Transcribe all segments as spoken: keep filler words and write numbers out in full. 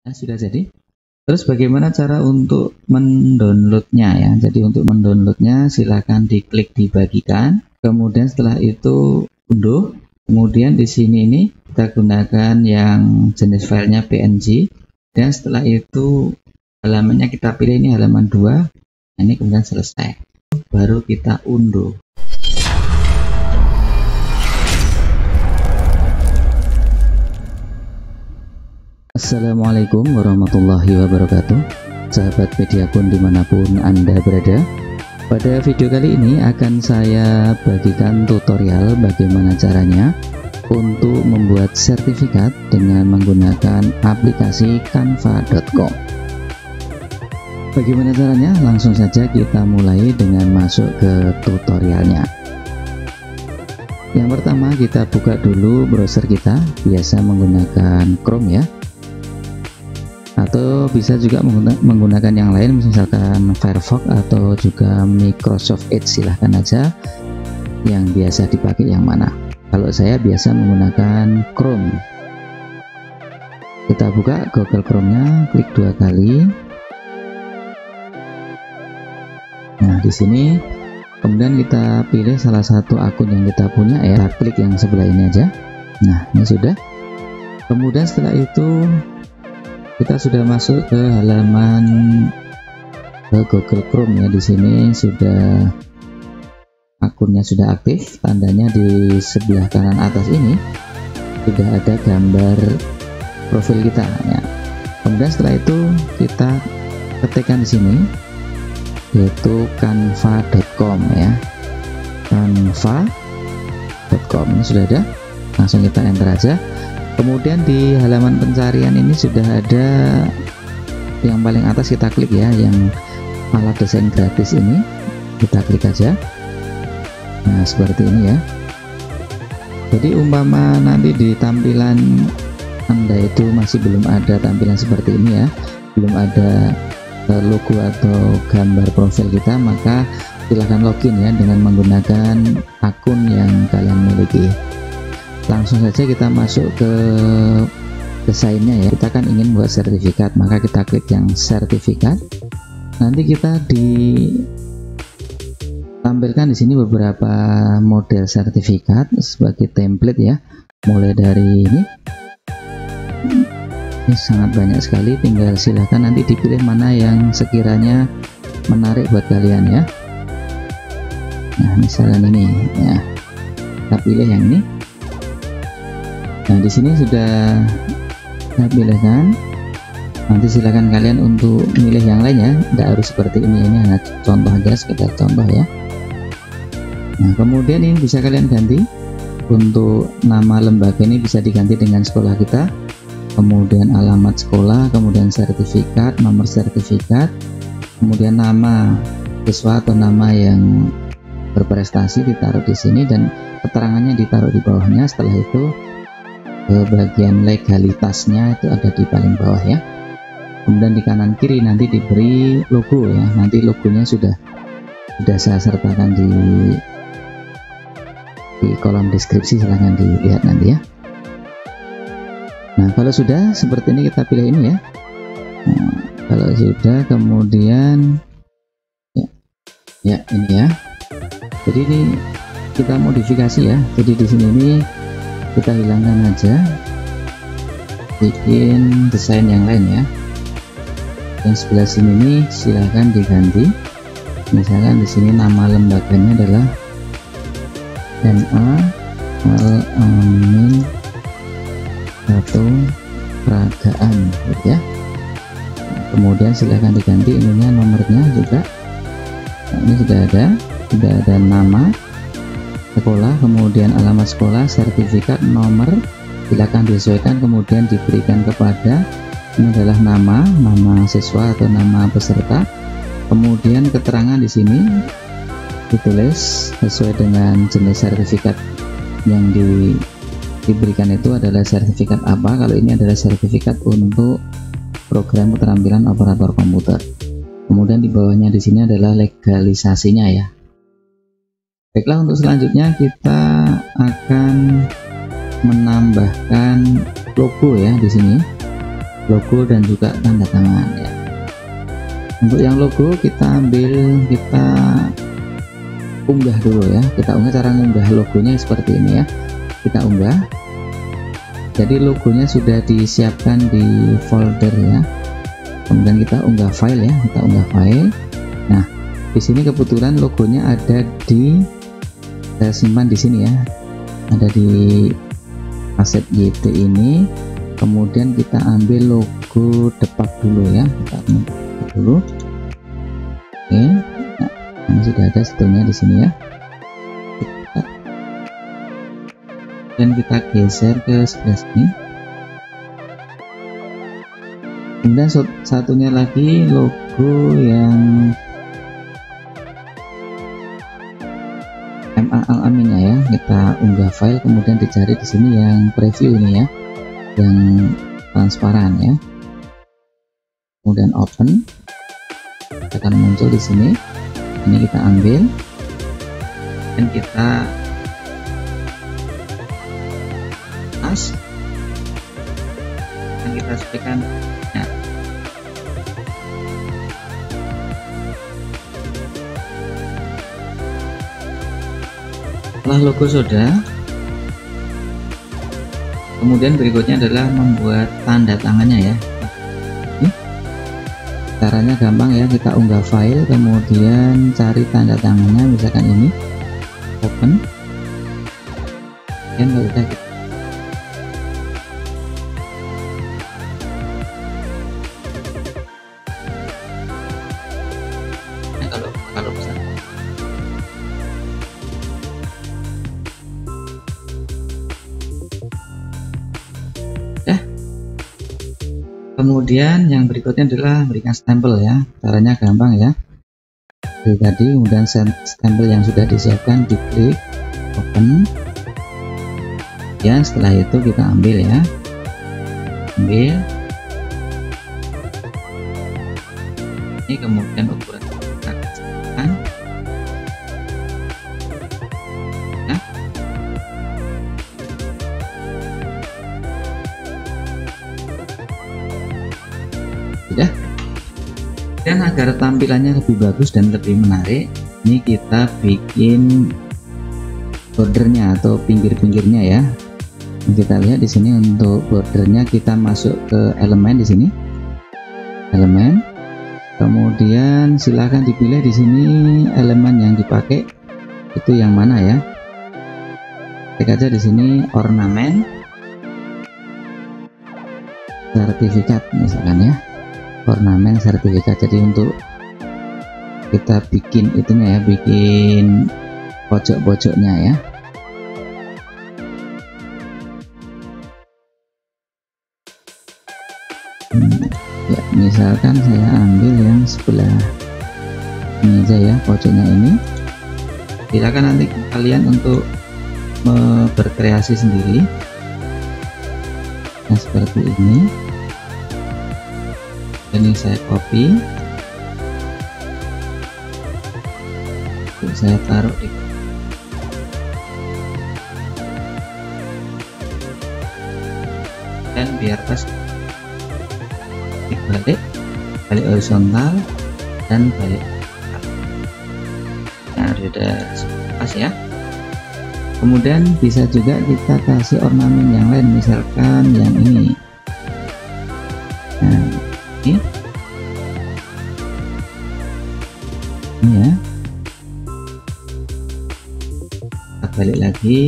Nah, sudah jadi. Terus bagaimana cara untuk mendownloadnya ya? Jadi untuk mendownloadnya silakan diklik dibagikan. Kemudian setelah itu unduh. Kemudian di sini ini kita gunakan yang jenis filenya P N G. Dan setelah itu halamannya kita pilih ini halaman dua. Nah, ini kemudian selesai. Baru kita unduh. Assalamualaikum warahmatullahi wabarakatuh, sahabat Mediakun dimanapun Anda berada. Pada video kali ini akan saya bagikan tutorial bagaimana caranya untuk membuat sertifikat dengan menggunakan aplikasi canva dot com. Bagaimana caranya? Langsung saja kita mulai dengan masuk ke tutorialnya. Yang pertama kita buka dulu browser kita, biasa menggunakan Chrome ya, atau bisa juga menggunakan yang lain, misalkan Firefox atau juga Microsoft Edge, silahkan aja yang biasa dipakai yang mana. Kalau saya biasa menggunakan Chrome. Kita buka Google Chrome-nya, klik dua kali. Nah, di sini kemudian kita pilih salah satu akun yang kita punya ya, kita klik yang sebelah ini aja. Nah, ini sudah. Kemudian setelah itu kita sudah masuk ke halaman ke Google Chrome ya. Di sini sudah akunnya sudah aktif, tandanya di sebelah kanan atas ini sudah ada gambar profil kita ya. Kemudian setelah itu kita ketikkan di sini yaitu canva dot com ya, canva dot com ini sudah ada, langsung kita enter aja. Kemudian di halaman pencarian ini sudah ada yang paling atas, kita klik ya, yang alat desain gratis ini, kita klik aja. Nah, seperti ini ya. Jadi umpama nanti di tampilan Anda itu masih belum ada tampilan seperti ini ya, belum ada logo atau gambar profil kita, maka silahkan login ya dengan menggunakan akun yang kalian miliki. Langsung saja kita masuk ke desainnya ya. Kita kan ingin buat sertifikat, maka kita klik yang sertifikat. Nanti kita ditampilkan di sini beberapa model sertifikat sebagai template ya. Mulai dari ini, ini sangat banyak sekali. Tinggal silahkan nanti dipilih mana yang sekiranya menarik buat kalian ya. Nah, misalnya ini ya, kita pilih yang ini. Nah, di sini sudah saya pilihkan. Nanti silakan kalian untuk milih yang lain ya, tidak harus seperti ini. Ini hanya contoh aja, sekedar contoh ya. Nah, kemudian ini bisa kalian ganti. Untuk nama lembaga ini bisa diganti dengan sekolah kita, kemudian alamat sekolah, kemudian sertifikat, nomor sertifikat, kemudian nama siswa atau nama yang berprestasi ditaruh di sini, dan keterangannya ditaruh di bawahnya. Setelah itu ke bagian legalitasnya itu ada di paling bawah ya. Kemudian di kanan kiri nanti diberi logo ya. Nanti logonya sudah sudah saya sertakan di di kolom deskripsi, silahkan dilihat nanti ya. Nah, kalau sudah seperti ini kita pilih ini ya. Nah, kalau sudah kemudian ya, ya ini ya. Jadi ini kita modifikasi ya. Jadi di sini ini kita hilangkan aja, bikin desain yang lain ya. Yang sebelah sini nih silahkan diganti. Misalkan di sini nama lembaganya adalah M A Al-Amin atau Peragaan gitu ya. Kemudian silahkan diganti ininya, nomornya juga. Nah, ini sudah ada, sudah ada nama sekolah, kemudian alamat sekolah, sertifikat, nomor, silakan disesuaikan, kemudian diberikan kepada ini adalah nama, nama siswa atau nama peserta. Kemudian keterangan di sini ditulis sesuai dengan jenis sertifikat yang di, diberikan itu adalah sertifikat apa. Kalau ini adalah sertifikat untuk program keterampilan operator komputer. Kemudian di bawahnya di sini adalah legalisasinya ya. Baiklah, untuk selanjutnya kita akan menambahkan logo ya di sini. logo dan juga tanda tangan ya. Untuk yang logo kita ambil, kita unggah dulu ya. Kita unggah, cara mengunggah logonya seperti ini ya. Kita unggah. Jadi logonya sudah disiapkan di folder ya. Kemudian kita unggah file ya, kita unggah file. Nah, di sini kebetulan logonya ada di, saya simpan di sini ya, ada di aset Y T ini. Kemudian kita ambil logo depak dulu ya, kita ambil dulu. Oke, nah, ini sudah ada sebetulnya di sini ya. Dan kita geser ke sebelah sini. Kemudian satunya lagi logo yang M A Al-Aminnya ya, kita unggah file, kemudian dicari di sini yang preview ini ya, yang transparan ya. Kemudian open, akan muncul di sini. Ini kita ambil dan kita as dan kita sesuaikan. Nah, setelah logo sudah, kemudian berikutnya adalah membuat tanda tangannya ya. Ini caranya gampang ya, kita unggah file, kemudian cari tanda tangannya, misalkan ini, open, dan kalau kita nah, kalau kalau bisa kemudian yang berikutnya adalah memberikan stempel ya. Caranya gampang ya, jadi tadi kemudian stempel yang sudah disiapkan diklik open ya. Setelah itu kita ambil ya, ambil ini, kemudian ukuran kita kasihkan ya. Sudah. Dan agar tampilannya lebih bagus dan lebih menarik, ini kita bikin bordernya atau pinggir-pinggirnya ya. Kita lihat di sini untuk bordernya, kita masuk ke elemen di sini, elemen, kemudian silahkan dipilih di sini elemen yang dipakai itu yang mana ya. Klik aja di sini ornamen sertifikat misalkan ya, ornamen sertifikat. Jadi untuk kita bikin itunya ya, bikin pojok-pojoknya ya. Hmm, ya misalkan saya ambil yang sebelah ini aja ya, pojoknya ini. Silakan nanti kalian untuk berkreasi sendiri. Nah seperti ini. Ini saya copy, saya taruh di dan biar pas dibalik, balik horizontal dan balik. Nah sudah pas ya. Kemudian bisa juga kita kasih ornamen yang lain, misalkan yang ini. Nah ini ini ya, kita balik lagi.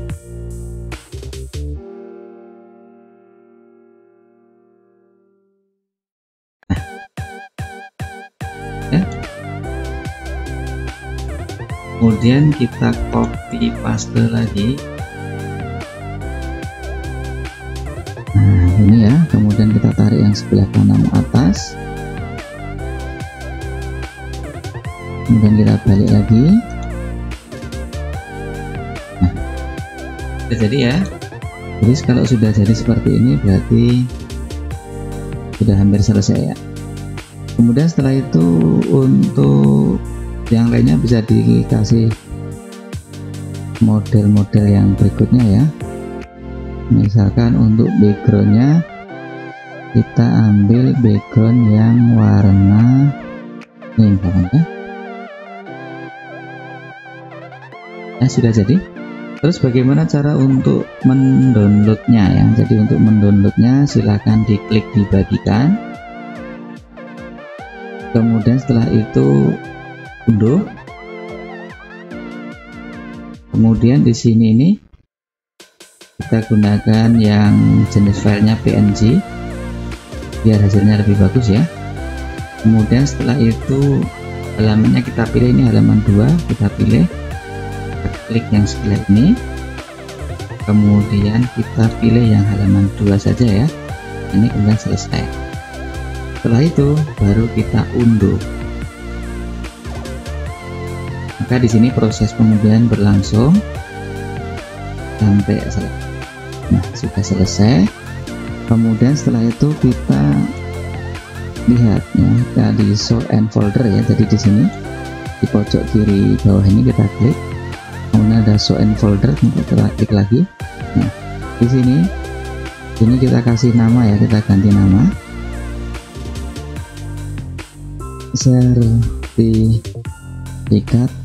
Nah ya, kemudian kita copy paste lagi. Nah ini ya, kemudian kita tarik yang sebelah kanan atas, kemudian kita balik lagi. Nah jadi ya, jadi kalau sudah jadi seperti ini berarti sudah hampir selesai ya. Kemudian setelah itu untuk yang lainnya bisa dikasih model-model yang berikutnya ya. Misalkan untuk backgroundnya kita ambil background yang warna ini misalnya. Nah, sudah jadi. Terus bagaimana cara untuk mendownloadnya ya? Jadi untuk mendownloadnya silahkan diklik dibagikan. Kemudian setelah itu unduh. Kemudian di sini ini kita gunakan yang jenis filenya P N G biar hasilnya lebih bagus ya. Kemudian setelah itu halamannya kita pilih, ini halaman dua, kita pilih, klik yang sebelah ini, kemudian kita pilih yang halaman dua saja ya. Ini kemudian selesai. Setelah itu baru kita unduh. Maka di sini proses pengunduhan berlangsung sampai selesai. Nah, sudah selesai. Kemudian setelah itu kita lihat ya, kita di show and folder ya. Jadi di sini di pojok kiri bawah ini kita klik, kemudian ada show and folder, kita klik lagi. Nah, di sini ini kita kasih nama ya, kita ganti nama sertifikat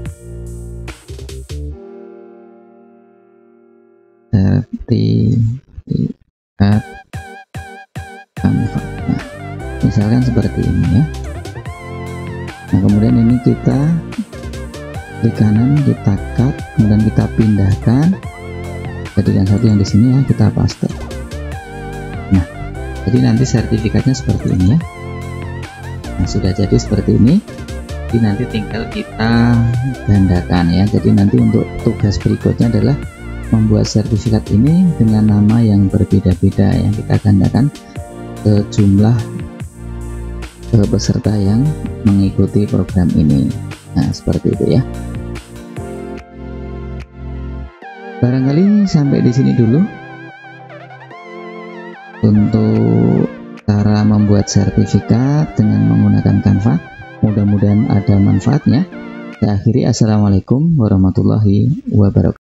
sertifikat Canva. Nah, misalkan seperti ini ya. Nah, kemudian ini kita klik kanan, kita cut, kemudian kita pindahkan, jadikan satu yang di sini ya, kita paste. Nah, jadi nanti sertifikatnya seperti ini ya. Nah, sudah jadi seperti ini. Jadi nanti tinggal kita gandakan ya. Jadi nanti untuk tugas berikutnya adalah membuat sertifikat ini dengan nama yang berbeda-beda yang kita gandakan ke jumlah ke peserta yang mengikuti program ini. Nah, seperti itu ya. Barangkali sampai di sini dulu untuk cara membuat sertifikat dengan menggunakan Canva. Mudah-mudahan ada manfaatnya. Saya akhiri, assalamualaikum warahmatullahi wabarakatuh.